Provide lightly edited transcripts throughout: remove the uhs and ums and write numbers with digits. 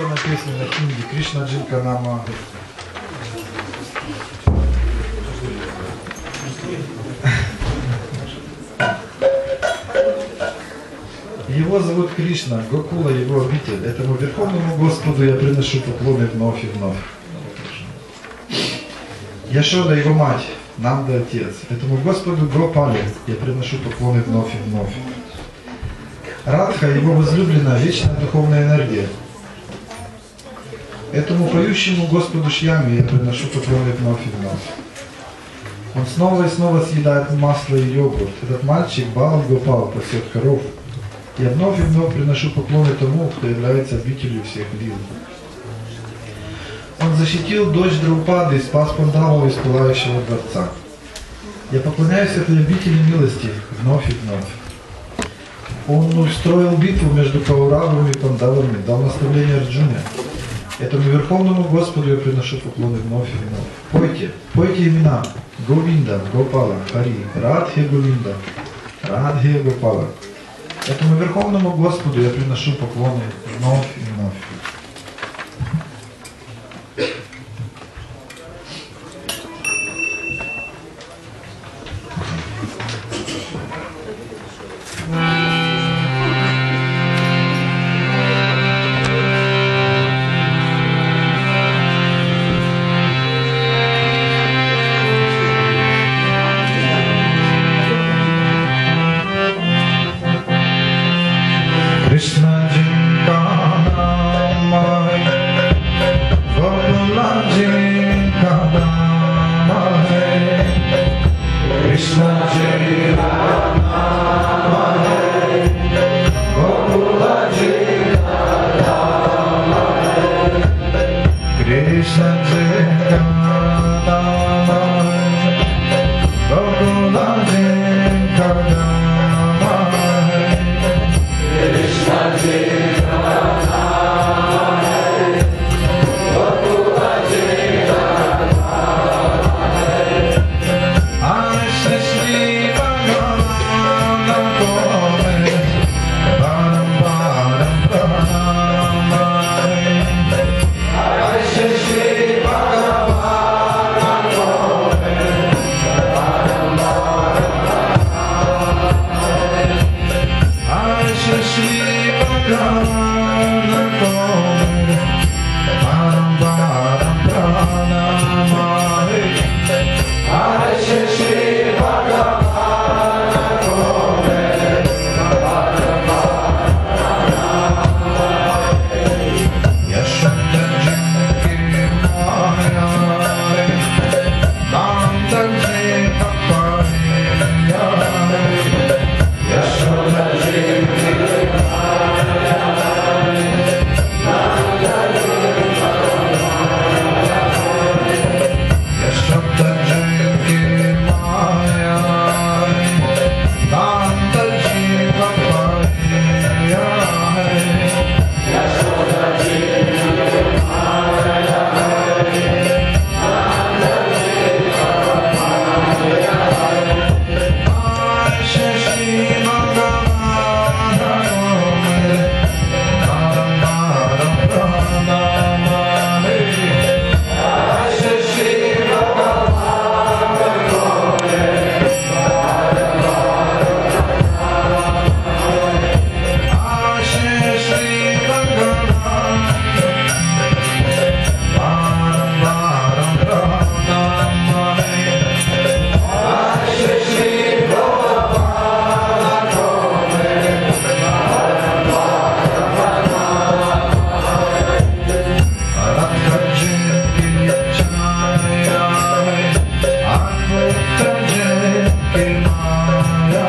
что написано на хинди Кришна Джинка Нама. Его зовут Кришна, Гокула его обитель. Этому Верховному Господу я приношу поклоны вновь и вновь. Яшода его мать, Нанда отец. Этому Господу Гопале я приношу поклоны вновь и вновь. Радха его возлюбленная, вечная духовная энергия. Этому поющему Господу Шьяме я приношу поклоны вновь и вновь. Он снова и снова съедает масло и йогурт. Этот мальчик Бал Гопал пасет коров. Я вновь и вновь приношу поклоны тому, кто является обителью всех лил. Он защитил дочь Драупады и спас Пандаву из пылающего дворца. Я поклоняюсь этой обители милости вновь и вновь. Он устроил битву между Кауравами и Пандавами, дал наставление Арджуне. Этому Верховному Господу я приношу поклоны вновь и вновь. Пойте, пойте имена Говинда, Гопала, Хари, Радхе Говинда, Радхе Гопала. Этому Верховному Господу я приношу поклоны вновь и вновь. Krishna Jinka Namah, Gokula Jinka Namah, Krishna Jinka Namah, Gokula Jinka Namah, Krishna Jinka Namah, Gokula Jinka Namah. Krishna Jinka Namah, Gokula Jinka Namah, Ashe Shri Bhagavan Kome, Baram Baram Pranamai, Ashe Shri Bhagavan Kome, Baram Baram Pranamai, Ashe Shri Bhagavan Kome, Baram Baram Pranamai, Ashe Shri Bhagavan Kome, Baram Baram Pranamai, Yashoda Jinki Maya, Nanda Jinka Paya, Yashoda Jinki Maya, Nanda Jinka Paya, Yashoda Jinki Maya, Nanda Jinka Paya, Yashoda Jinki Maya, Nanda Jinka Paya, Ashe Shri Bhagavan Kome, Baram Baram Pranamai, Ashe Shri Bhagavan Kome, Baram Baram Pranamai, Ashe Shri Bhagavan Baram Baram Pranamai, Ashe Shri Bhagavan Kome, Baram Baram Pranamai, Radha Jinki Chaya, Advaita Jinki Maya,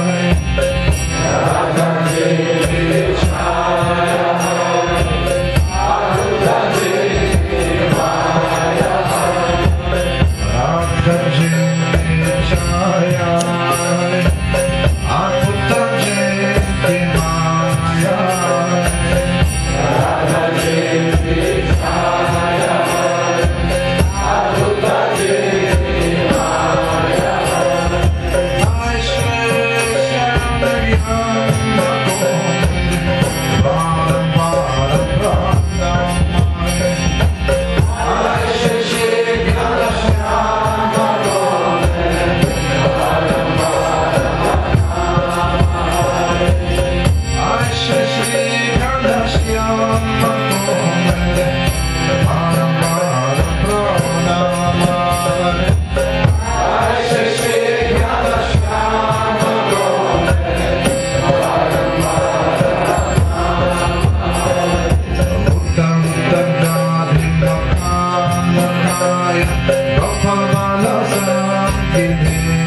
Radha Jinki Chaya, Advaita Jinki Maya, Radha Jinki Chaya, Advaita Jinki Maya, Radha Jinki Chaya, Advaita Jinki Maya, Ashe Shri Bhagavan Kome, Baram Baram Pranamai.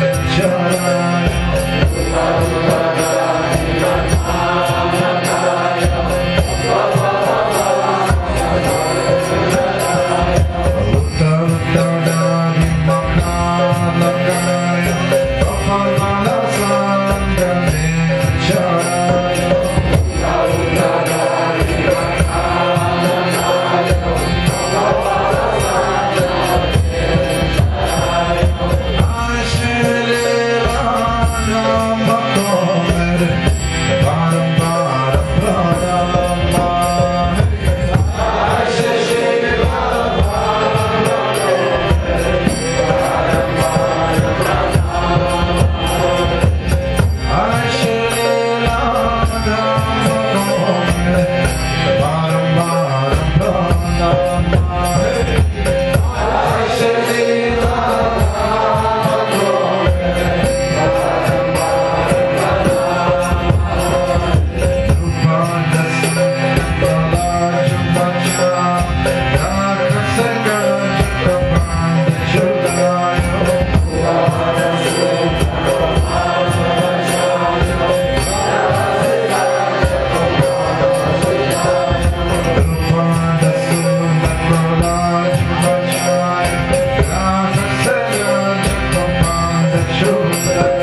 Show